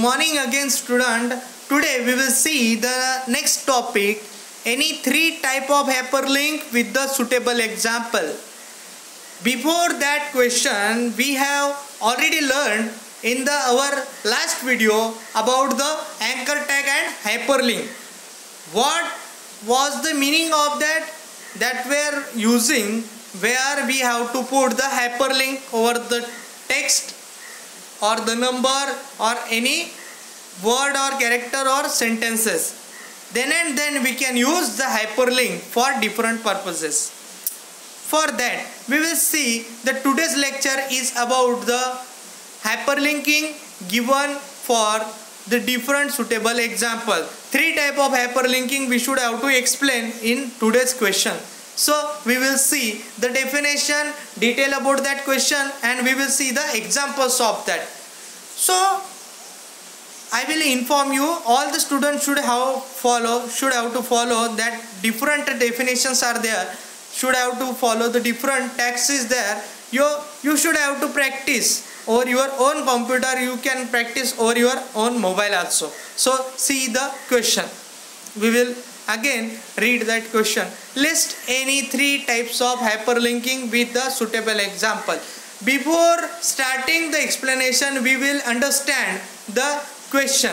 morning again, student. Today we will see the next topic, any three type of hyperlink with the suitable example. Before that question, we have already learned in our last video about the anchor tag and hyperlink. What was the meaning of that we are using, where we have to put the hyperlink over the text or the number or any word or character or sentences. Then we can use the hyperlink for different purposes. For that, we will see that today's lecture is about the hyperlinking given for the different suitable example. Three type of hyperlinking we should have to explain in today's question. So we will see the definition, detail about that question, and we will see the examples of that. So I will inform you, all the students should have to follow that different definitions are there, should have to follow the different text is there. You should have to practice over your own computer, you can practice over your own mobile also. So see the question. We will again read that question. List any three types of hyperlinking with the suitable example. Before starting the explanation, we will understand the question.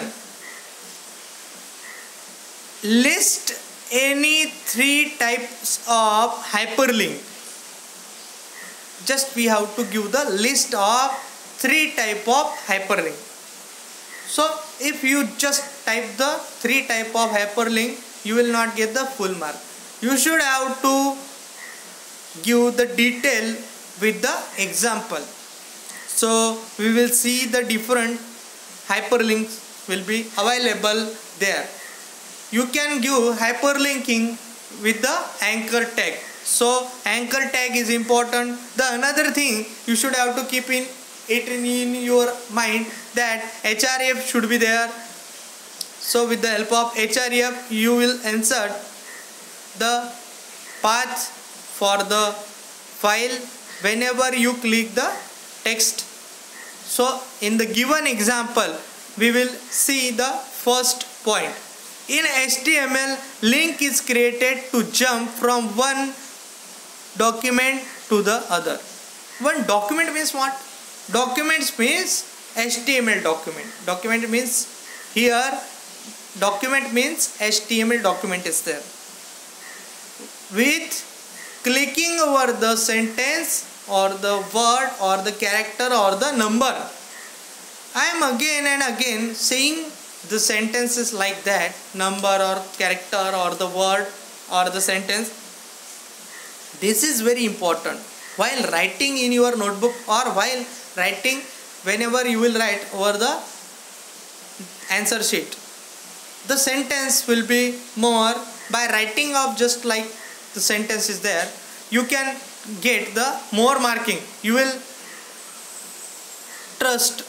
List any three types of hyperlink. Just we have to give the list of three type of hyperlink. So if you just type the three type of hyperlink, you will not get the full mark. You should have to give the detail with the example. So we will see the different hyperlinks will be available there. You can give hyperlinking with the anchor tag. So anchor tag is important. The another thing you should have to keep in your mind, that href should be there. So with the help of href, you will insert the path for the file whenever you click the text. So in the given example, we will see the first point. In HTML, link is created to jump from one document to the other. One document means what? Documents means HTML document. Document means here, document means HTML document is there. With clicking over the sentence or the word or the character or the number, I am again and again saying the sentences like that, number or character or the word or the sentence. This is very important while writing in your notebook or while writing, whenever you will write over the answer sheet. The sentence will be more by writing of just like the sentence is there. You can get the more marking. You will trust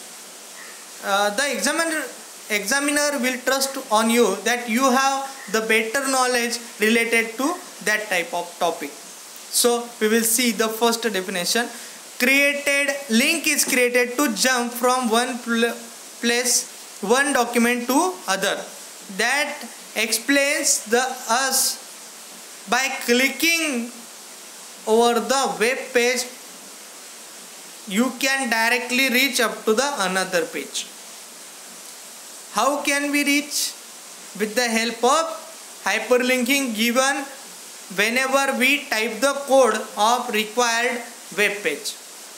the examiner will trust on you that you have the better knowledge related to that type of topic. So we will see the first definition. Link is created to jump from one place, one document to other. That explains us by clicking over the web page, you can directly reach up to the another page. How can we reach? With the help of hyperlinking given whenever we type the code of required web page.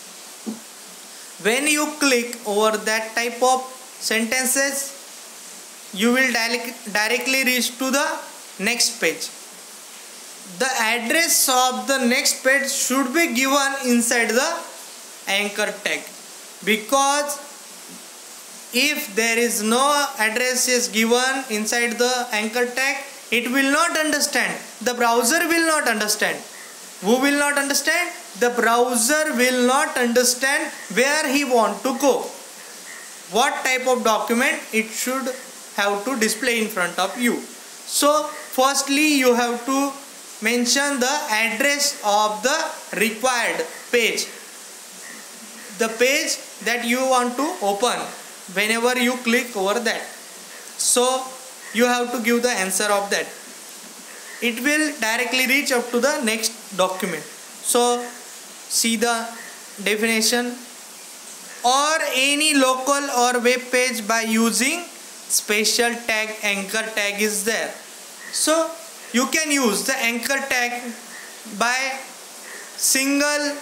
When you click over that type of sentences, you will directly reach to the next page. The address of the next page should be given inside the anchor tag, because if there is no address is given inside the anchor tag, it will not understand. The browser will not understand. Who will not understand? The browser will not understand where he want to go. What type of document it should have to display in front of you. So firstly you have to mention the address of the required page. The page that you want to open. whenever you click over that. So you have to give the answer of that. It will directly reach up to the next document. So see the definition: or any local or web page by using special tag. Anchor tag is there. So you can use the anchor tag by single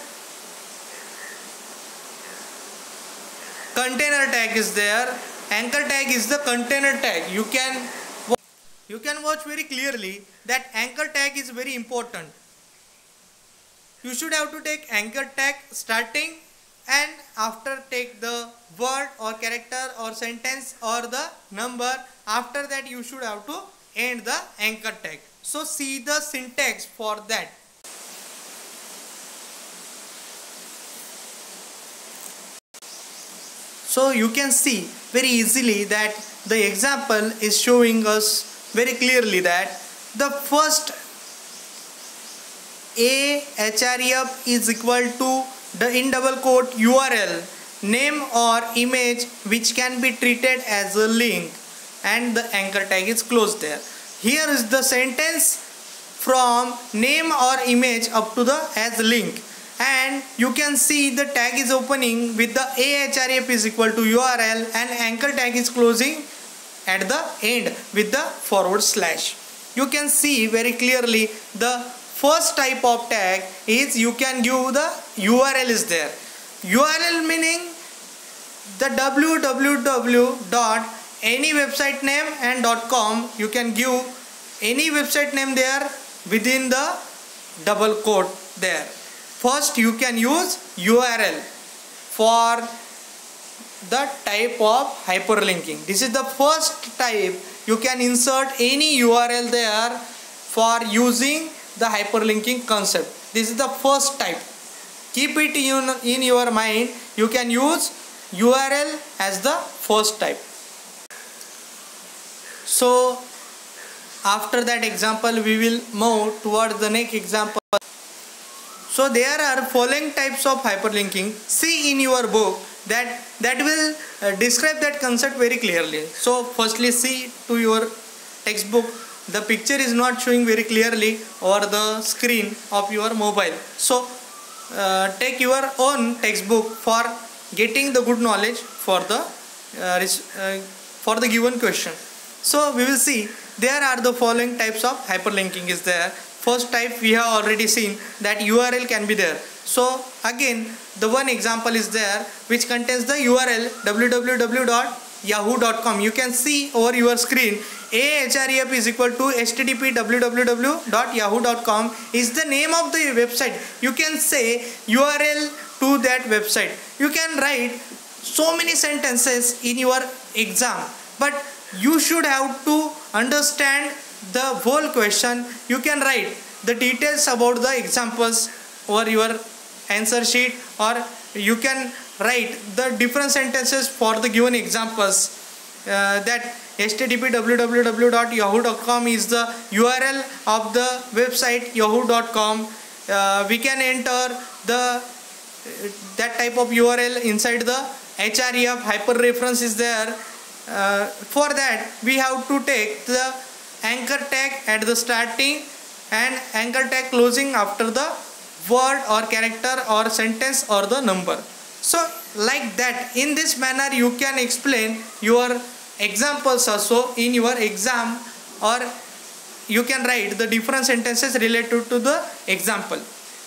container tag is there. Anchor tag is the container tag. You can watch very clearly that anchor tag is very important. You should have to take anchor tag starting, and after take the word or character or sentence or the number. After that you should have to end the anchor tag. So see the syntax for that. So you can see very easily that the example is showing us very clearly that the first a href is equal to the in double quote URL, name or image which can be treated as a link, and the anchor tag is closed there. Here is the sentence from name or image up to the as link, and you can see the tag is opening with the ahref is equal to URL, and anchor tag is closing at the end with the forward slash. You can see very clearly the first type of tag is you can give the URL is there. URL meaning the www dot any website name and .com. You can give any website name there within the double quote there. First you can use URL for the type of hyperlinking. This is the first type. You can insert any URL there for using the hyperlinking concept. This is the first type. Keep it in your mind. You can use URL as the first type. So after that example we will move towards the next example. So there are following types of hyperlinking. See in your book that will describe that concept very clearly. So firstly see to your textbook. The picture is not showing very clearly over the screen of your mobile. So take your own textbook for getting the good knowledge for the given question. So we will see there are the following types of hyperlinking is there. First type we have already seen that URL can be there. So again the one example is there which contains the URL www.yahoo.com. You can see over your screen ahref is equal to http www.yahoo.com is the name of the website. You can say URL to that website. You can write so many sentences in your exam, but you should have to understand the whole question. You can write the details about the examples over your answer sheet, or you can write the different sentences for the given examples. That http www.yahoo.com is the URL of the website yahoo.com. We can enter that type of URL inside the href. Hyperreference is there. For that we have to take the anchor tag at the starting and anchor tag closing after the word or character or sentence or the number. So like that, in this manner you can explain your examples also in your exam, or you can write the different sentences related to the example.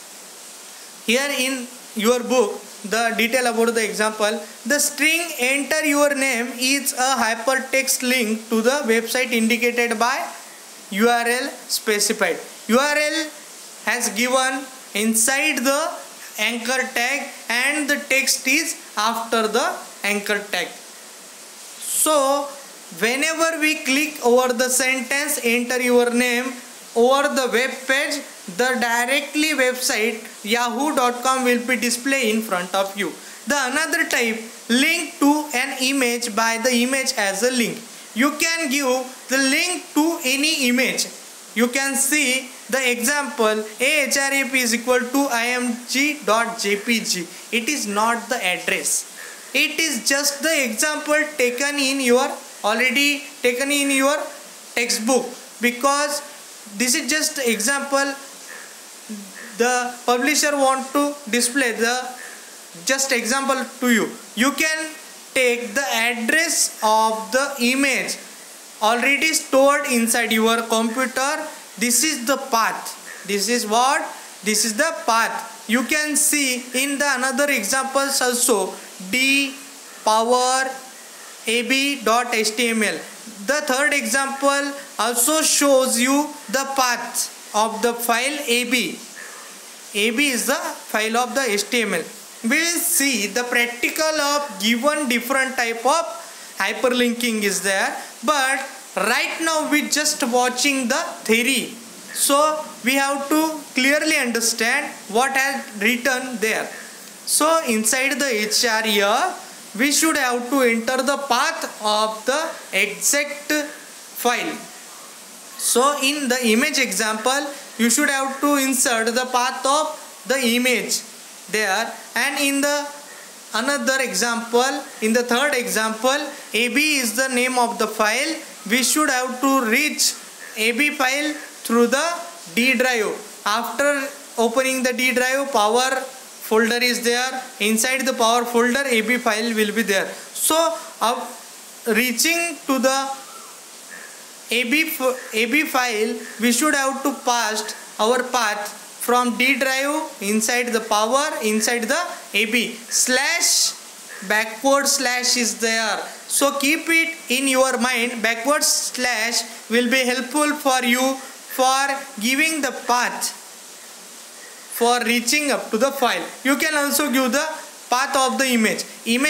Here in your book the detail about the example, the string enter your name is a hypertext link to the website indicated by URL specified. URL has given inside the anchor tag and the text is after the anchor tag. So whenever we click over the sentence enter your name over the web page, the directly website yahoo.com will be displayed in front of you. The another type, link to an image by the image as a link. You can give the link to any image. You can see the example ahref is equal to img.jpg. It is not the address. It is just the example taken in your textbook, because this is just example. The publisher want to display the just example to you. You can take the address of the image already stored inside your computer. This is the path. This is what? This is the path. You can see in the another examples also, d power ab.html. The third example also shows you the path of the file ab. AB is the file of the HTML. We will see the practical of given different type of hyperlinking is there, but right now we just watching the theory. So we have to clearly understand what has written there. So inside the HR here, we should have to enter the path of the exact file. So in the image example, you should have to insert the path of the image there, and in the another example, in the third example, AB is the name of the file. We should have to reach AB file through the D drive. After opening the D drive, power folder is there. Inside the power folder, AB file will be there. So reaching to the AB file, we should have to pass our path from D drive inside the power, inside the AB slash backward slash is there. So keep it in your mind. Backward slash will be helpful for you for giving the path for reaching up to the file. You can also give the path of the image.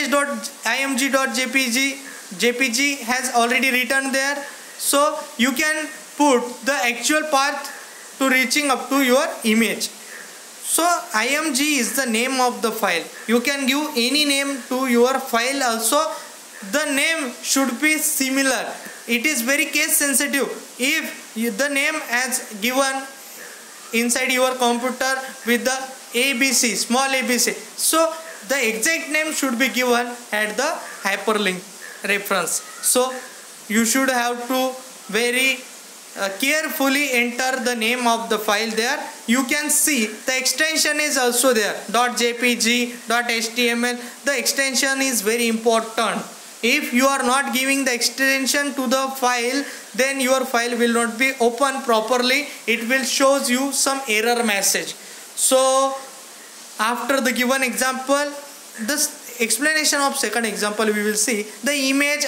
Image.img.jpg has already written there. So you can put the actual path to reaching up to your image. So img is the name of the file. You can give any name to your file also. The name should be similar. It is very case sensitive. If the name as given inside your computer with the ABC, small ABC, so the exact name should be given at the hyperlink reference. So you should have to very carefully enter the name of the file there. You can see the extension is also there, .jpg, .html. The extension is very important. If you are not giving the extension to the file, then your file will not be open properly. It will shows you some error message. So after the given example, this explanation of second example, we will see the image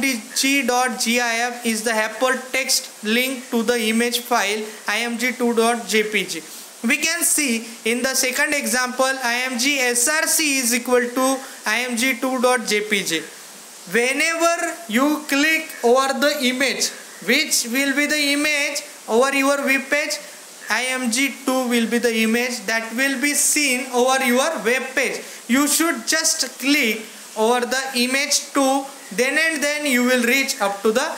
img.gif is the hypertext link to the image file img2.jpg. We can see in the second example, img src is equal to img2.jpg. Whenever you click over the image, which will be the image over your web page, img2 will be the image that will be seen over your web page. You should just click over the image 2, then and then you will reach up to the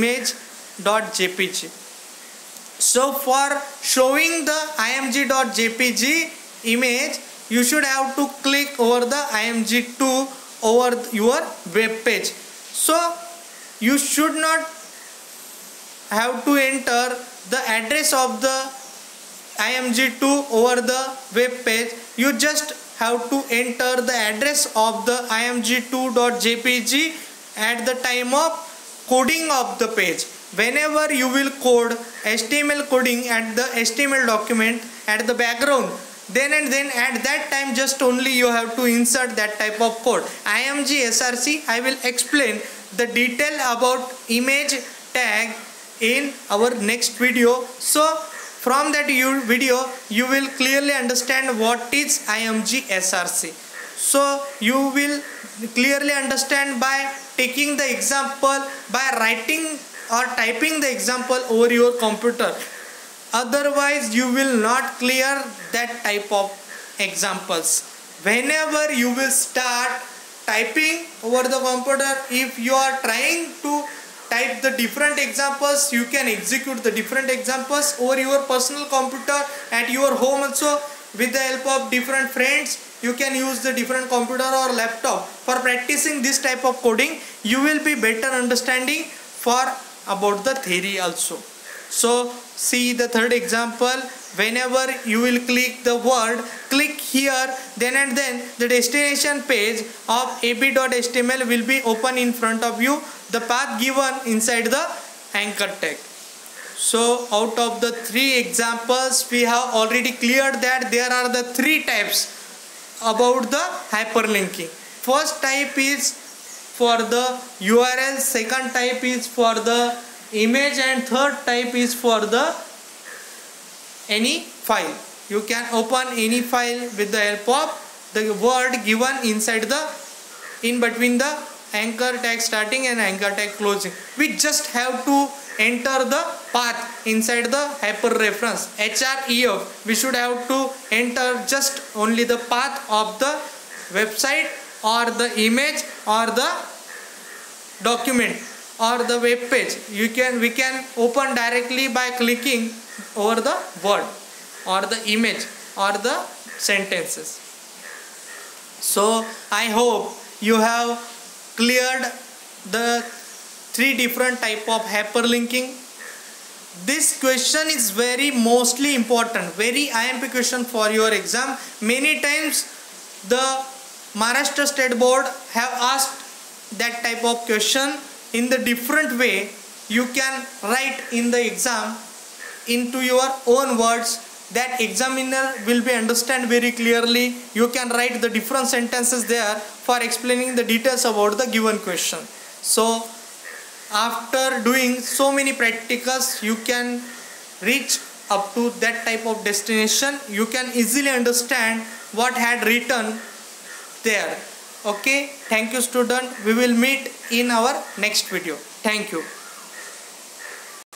image.jpg. So for showing the img.jpg image, you should have to click over the img2 over your web page. So you should not have to enter the address of the img2 over the web page. You just have to enter the address of the img2.jpg at the time of coding of the page. Whenever you will code HTML coding at the HTML document at the background, then and then at that time just only you have to insert that type of code. img src, I will explain the detail about image tag in our next video. So from that video you will clearly understand what is img src. So you will clearly understand by taking the example, by writing or typing the example over your computer. Otherwise you will not clear that type of examples. Whenever you will start typing over the computer, if you are trying to type the different examples, you can execute the different examples over your personal computer at your home also. with the help of different friends. You can use the different computer or laptop for practicing this type of coding. You will be better understanding for about the theory also. So see the third example. Whenever you will click the word, click here, then and then the destination page of ab.html will be open in front of you, the path given inside the anchor tag. So out of the 3 examples, we have already cleared that there are the 3 types about the hyperlinking. First type is for the URL, second type is for the image, and third type is for the any file. You can open any file with the help of the word given inside the in between the anchor tag starting and anchor tag closing. We just have to enter the path inside the hyperreference href. We should have to enter just only the path of the website or the image or the document or the web page. We can open directly by clicking over the word or the image or the sentences. So I hope you have cleared the 3 different type of hyperlinking. This question is very mostly important, very IMP question for your exam. Many times the Maharashtra State Board have asked that type of question in the different way. You can write in the exam into your own words that examiner will be understand very clearly. You can write the different sentences there for explaining the details about the given question. So after doing so many practicals, you can reach up to that type of destination. You can easily understand what had written there. Okay, thank you student. We will meet in our next video. Thank you.